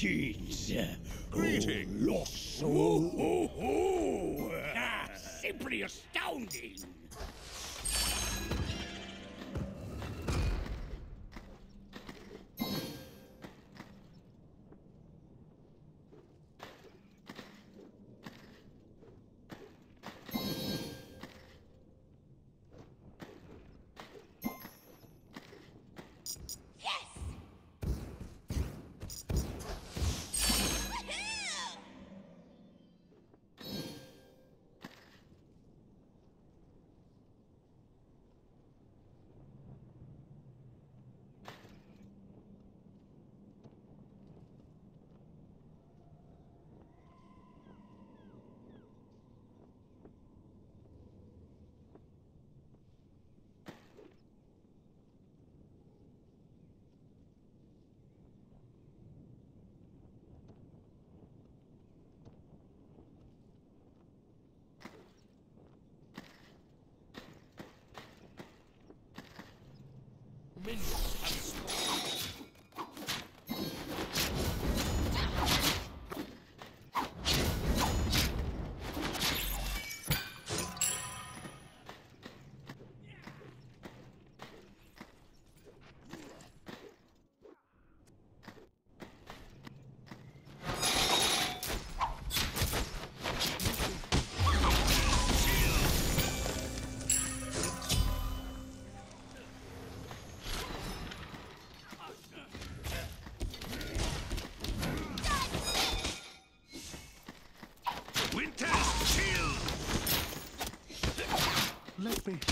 Greetings. Greetings. Oh, lost soul. Simply astounding. Let me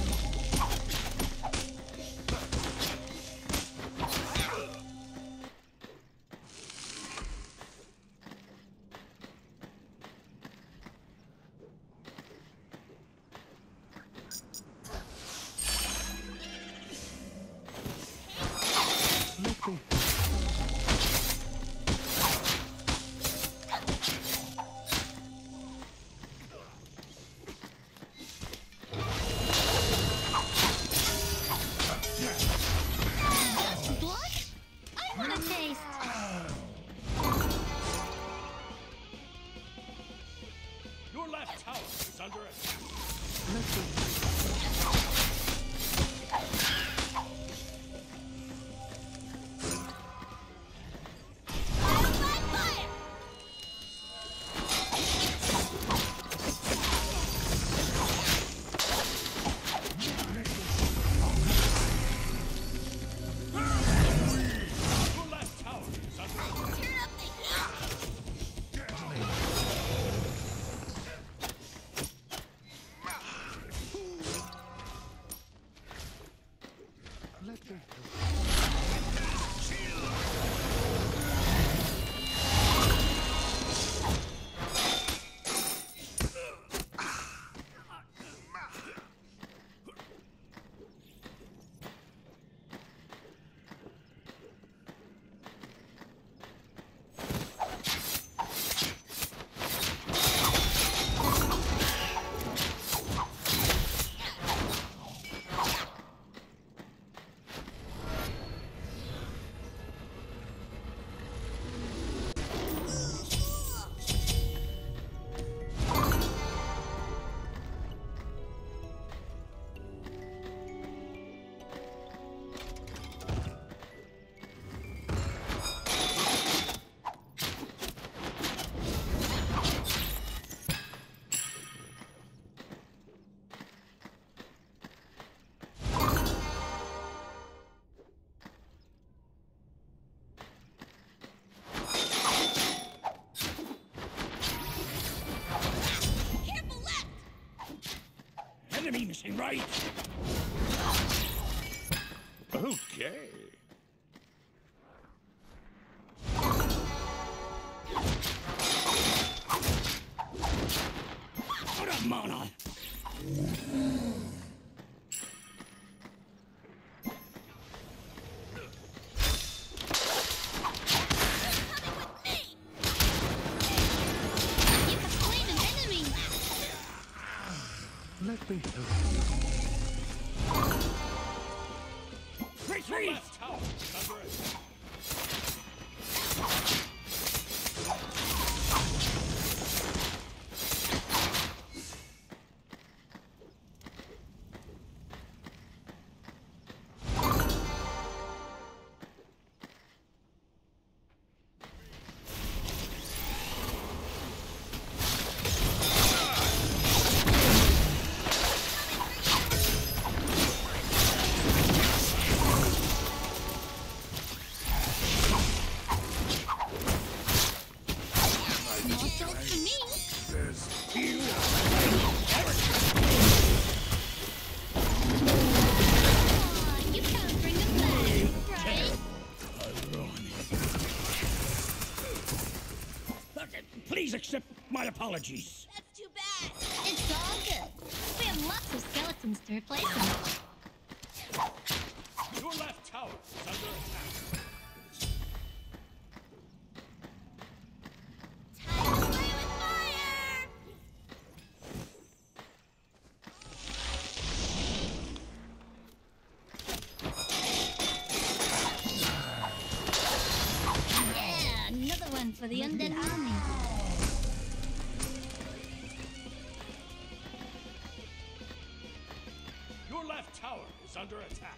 Enemy missing right. Okay. What a mana. Let me help Retreat! Left tower is under attack. My apologies. That's too bad. It's all good. We have lots of skeletons to replace them. Your left tower is under attack. Time to play with fire! Yeah, another one for the undead army. Your left tower is under attack.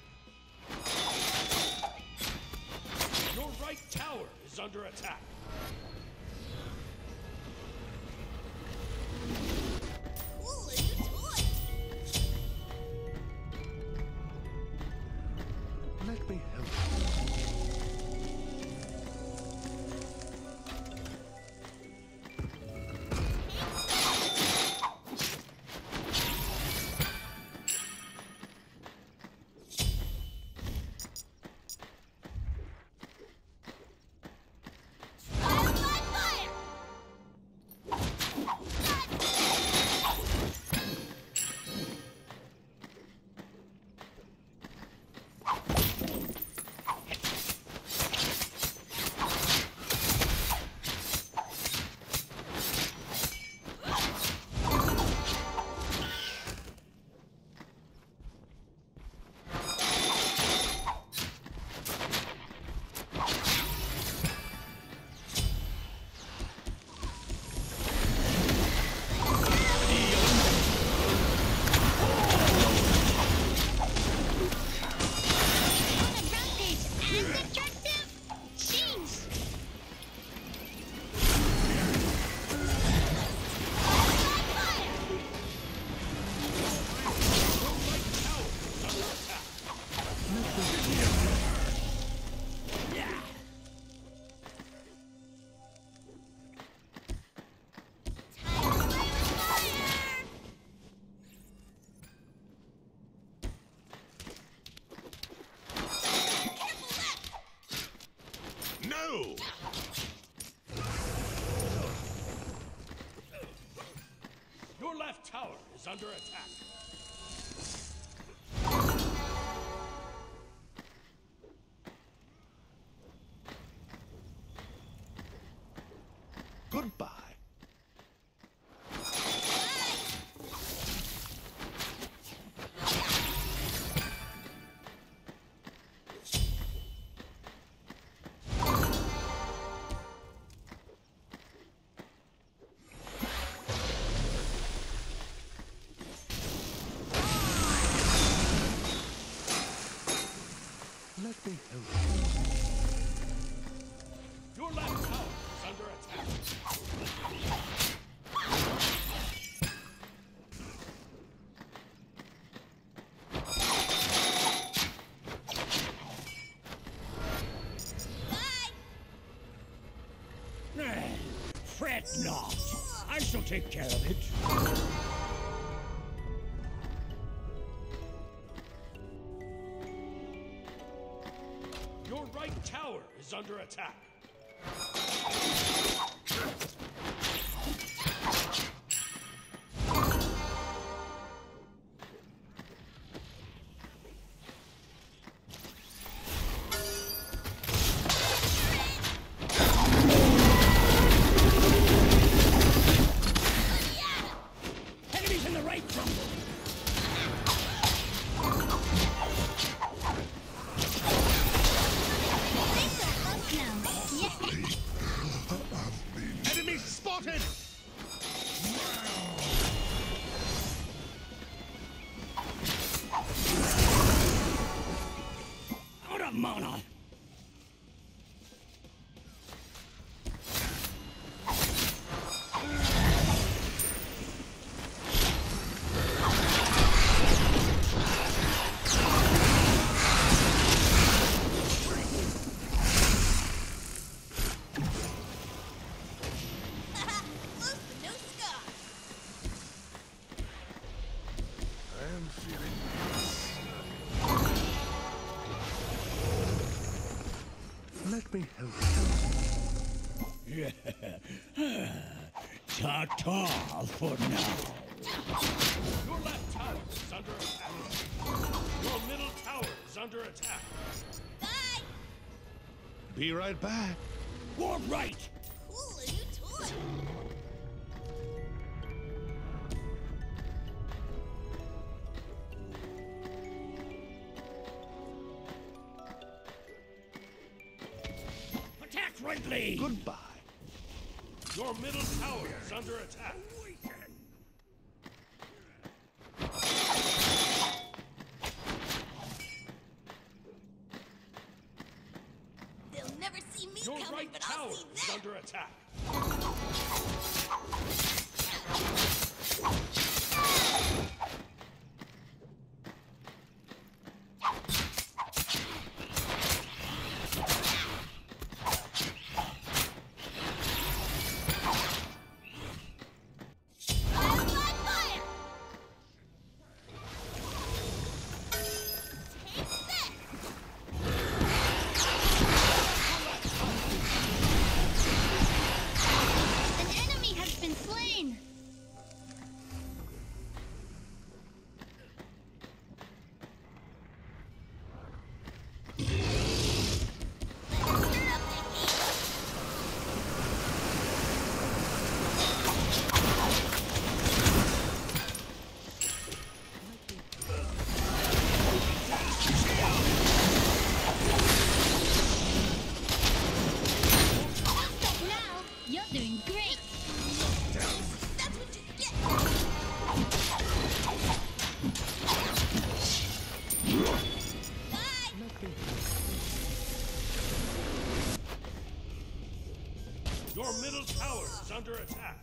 Your right tower is under attack. Ooh, a new toy! Let me help you. Fire, fire, fire! On a rampage and destructive? Jeez! Fire, fire, fire! Time to play with fire! Careful left! No! Your left tower is under attack. Goodbye. Let me help you. Your left tower is under attack. Bye! Fret not. I shall take care of it. Your right tower is under attack. Enemies in the right crumble. Things are close now. Yeah! Enemy spotted! Out of mana. Loose the new scar! I am feeling Let me help you. Ta-ta for now. Your left tower is under attack. Your middle tower is under attack. Bye! Be right back. All right. Cool, a new toy! Attack friendly. Goodbye. Your middle tower is under attack. They'll never see me Your coming, right but tower I'll see is them! under attack. Fire, fire, fire! Take this! An enemy has been slain! Let's turn up the heat! Stop now! You're doing great! That's what you get! Bye! Your middle tower is under attack.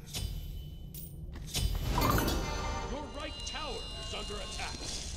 Your right tower is under attack.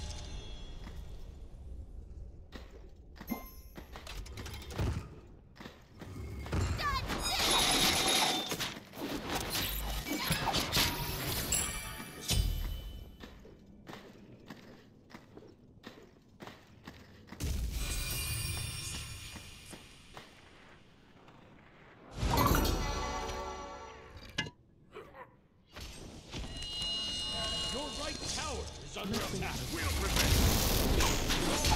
Your right tower is under attack. We'll prevent.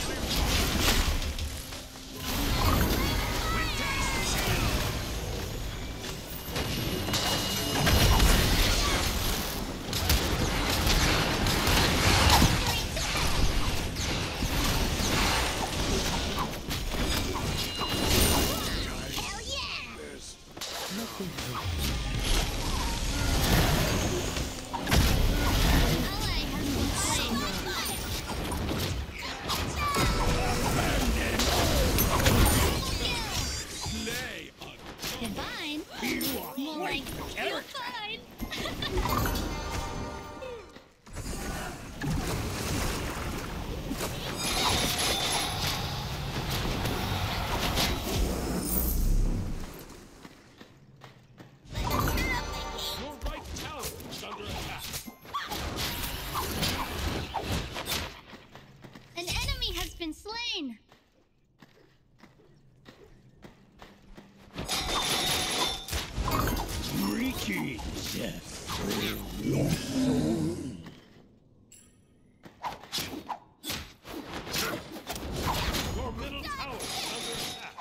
Hell yeah! Ally has been slain. Slay on. Divine? More like you're fine. Let's turn up the heat. Your right tower is under attack. An enemy has been slain. Greetings. Your middle tower is under attack.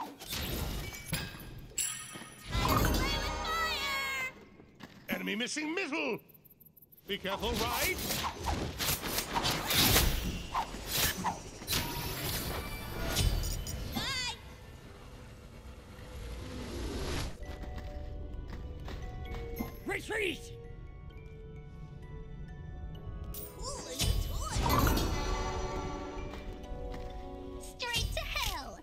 Time to play with fire. Enemy missing middle. Be careful, right? Bye. Retreat. Cool, a new toy. Straight to hell.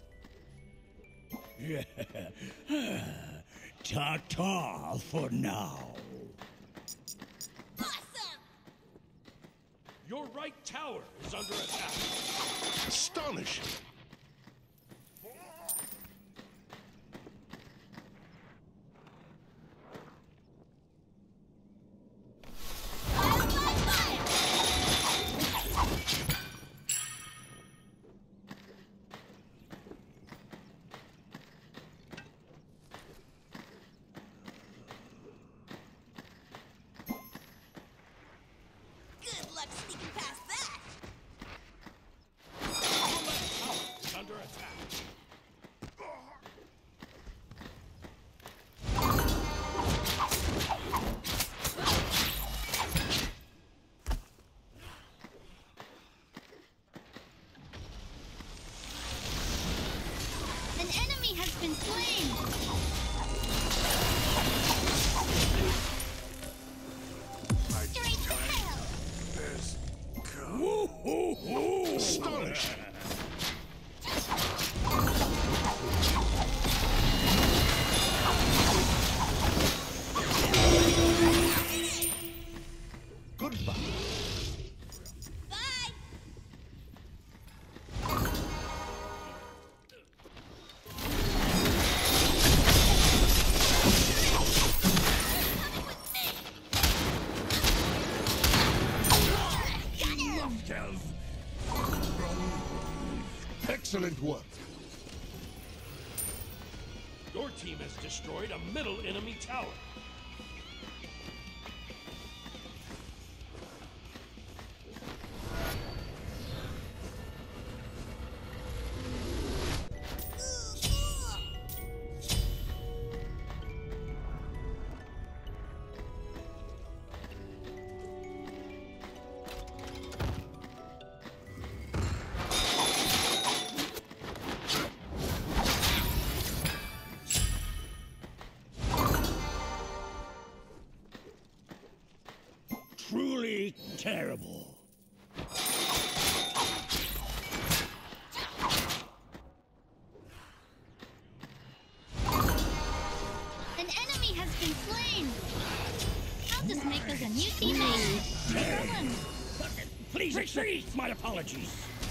Ta-ta for now. Awesome. Your right tower is under attack. Astonishing. Fire, fire, fire. been slain! Straight to hell! Astonishing! Goodbye. Bye! Excellent work. Your team has destroyed a middle enemy tower. Truly terrible. An enemy has been slain! I'll just make us a new teammate! No problem! Please accept my apologies.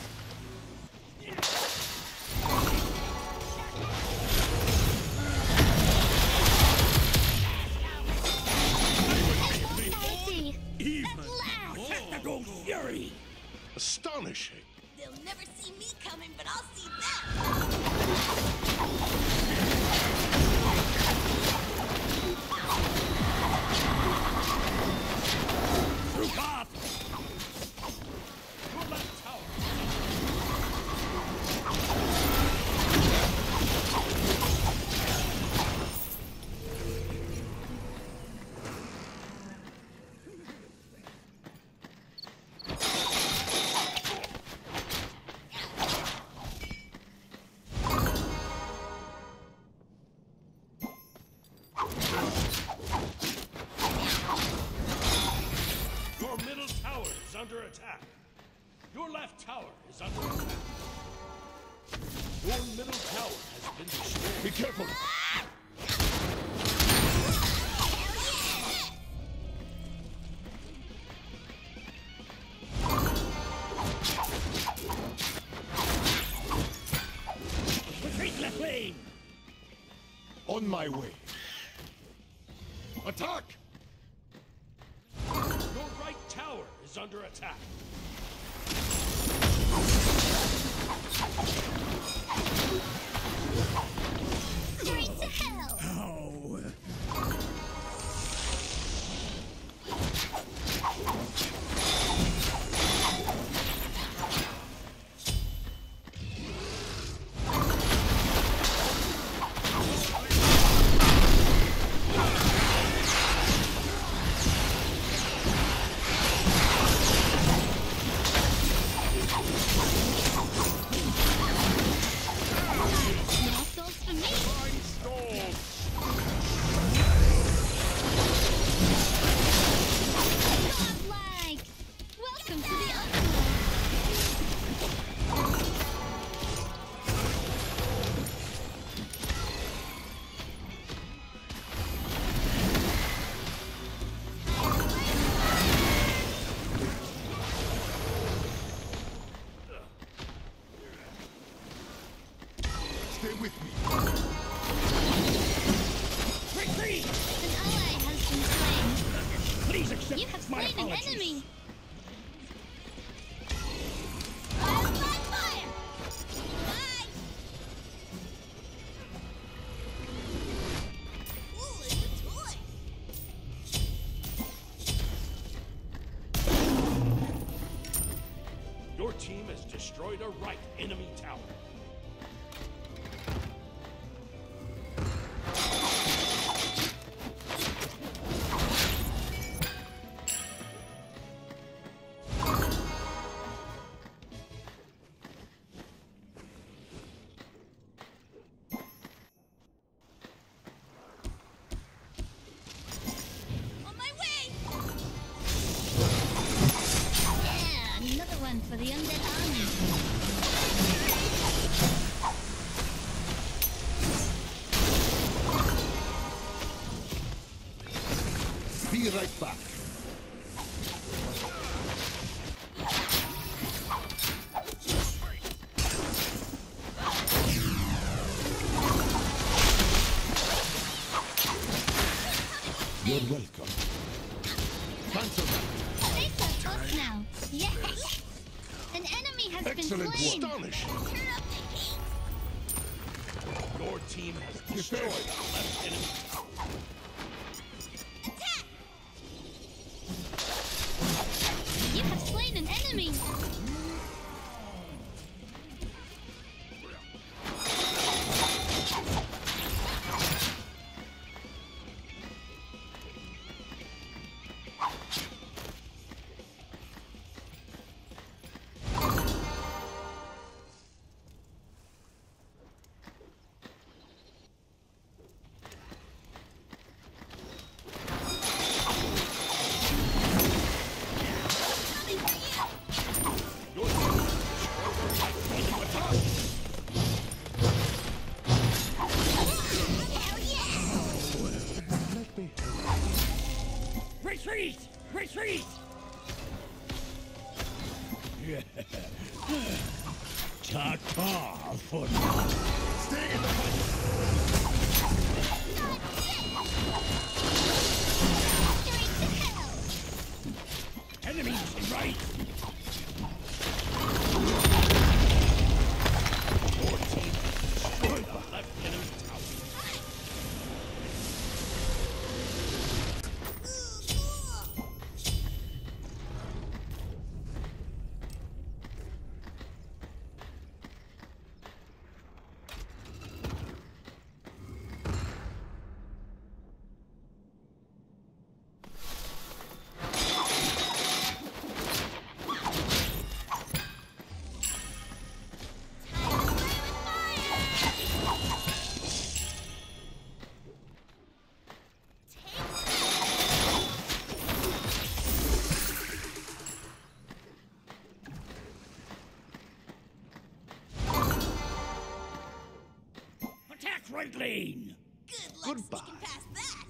Fancy! At last! Technical fury. Astonishing. They'll never see me coming, but I'll see them! Through path. Your left tower. Your middle tower is under attack. Your left tower is under attack. Your middle tower has been destroyed. Be careful. Retreat left lane. On my way. Attack! Your right tower is under attack. Straight to hell! Oh. No souls for me! Godlike! Welcome to the Underworld! Stay with me. Retreat. An ally has been slain. Please accept You have my slain an apologies. enemy! Fire by fire! Bye! Ooh, a new toy! Your team has destroyed a right enemy tower. welcome. Cancel that. They serve us now. Yes. An enemy has Excellent been slain. work. Astonish. Your team has destroyed our left enemy tower. Attack! You have slain an enemy. Retreat! Retreat! Ta-ta for now. Stay in the fight. Enemies in right! Your team has destroyed our left enemy tower. Attack right lane! Good luck Goodbye. sneaking past that.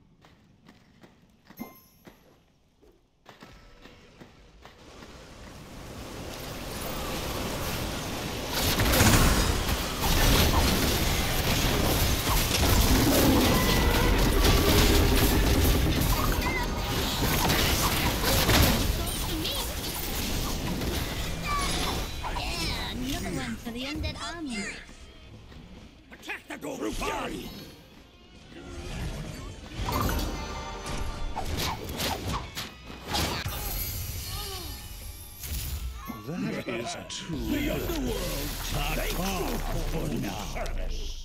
Yeah, another one for the undead army. Attack the goal through fury! That is too The underworld! Ta-ta for now. service.